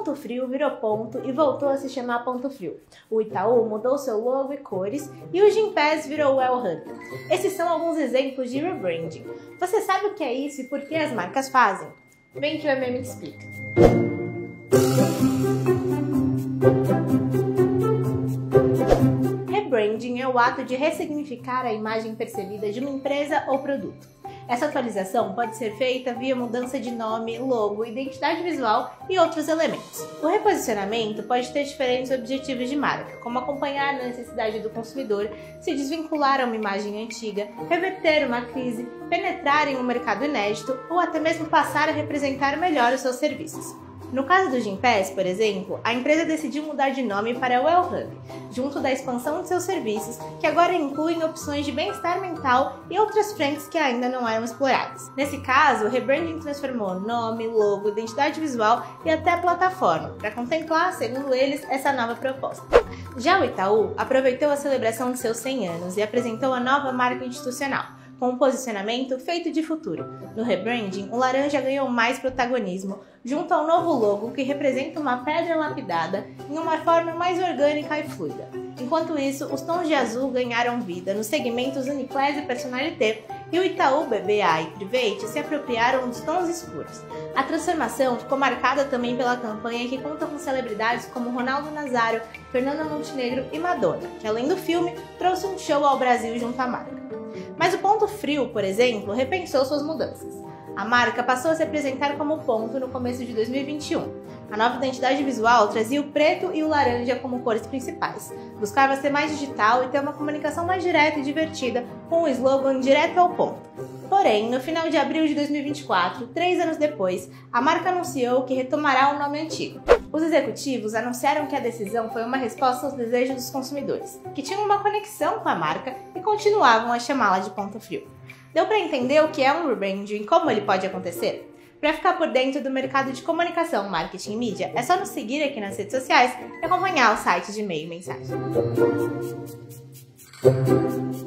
Ponto Frio virou ponto e voltou a se chamar Ponto Frio. O Itaú mudou seu logo e cores e o Gympass virou o El Hub. Esses são alguns exemplos de rebranding. Você sabe o que é isso e por que as marcas fazem? Vem que o MM te explica. Rebranding é o ato de ressignificar a imagem percebida de uma empresa ou produto. Essa atualização pode ser feita via mudança de nome, logo, identidade visual e outros elementos. O reposicionamento pode ter diferentes objetivos de marca, como acompanhar a necessidade do consumidor, se desvincular a uma imagem antiga, reverter uma crise, penetrar em um mercado inédito ou até mesmo passar a representar melhor os seus serviços. No caso do Gympass, por exemplo, a empresa decidiu mudar de nome para o El Hub, junto da expansão de seus serviços, que agora incluem opções de bem-estar mental e outras frentes que ainda não eram exploradas. Nesse caso, o rebranding transformou nome, logo, identidade visual e até plataforma, para contemplar, segundo eles, essa nova proposta. Já o Itaú aproveitou a celebração de seus 100 anos e apresentou a nova marca institucional, com um posicionamento feito de futuro. No rebranding, o laranja ganhou mais protagonismo, junto ao novo logo que representa uma pedra lapidada em uma forma mais orgânica e fluida. Enquanto isso, os tons de azul ganharam vida nos segmentos Uniclass e Personnalité, e o Itaú, BBA e Private se apropriaram dos tons escuros. A transformação ficou marcada também pela campanha que conta com celebridades como Ronaldo Nazário, Fernanda Montenegro e Madonna, que além do filme, trouxe um show ao Brasil junto à marca. Mas o Ponto Frio, por exemplo, repensou suas mudanças. A marca passou a se apresentar como ponto no começo de 2021. A nova identidade visual trazia o preto e o laranja como cores principais. Buscava ser mais digital e ter uma comunicação mais direta e divertida, com o slogan direto ao ponto. Porém, no final de abril de 2024, 3 anos depois, a marca anunciou que retomará o nome antigo. Os executivos anunciaram que a decisão foi uma resposta aos desejos dos consumidores, que tinham uma conexão com a marca e continuavam a chamá-la de Ponto Frio. Deu para entender o que é um rebranding e como ele pode acontecer? Para ficar por dentro do mercado de comunicação, marketing e mídia, é só nos seguir aqui nas redes sociais e acompanhar o site de E-mail e Mensagem.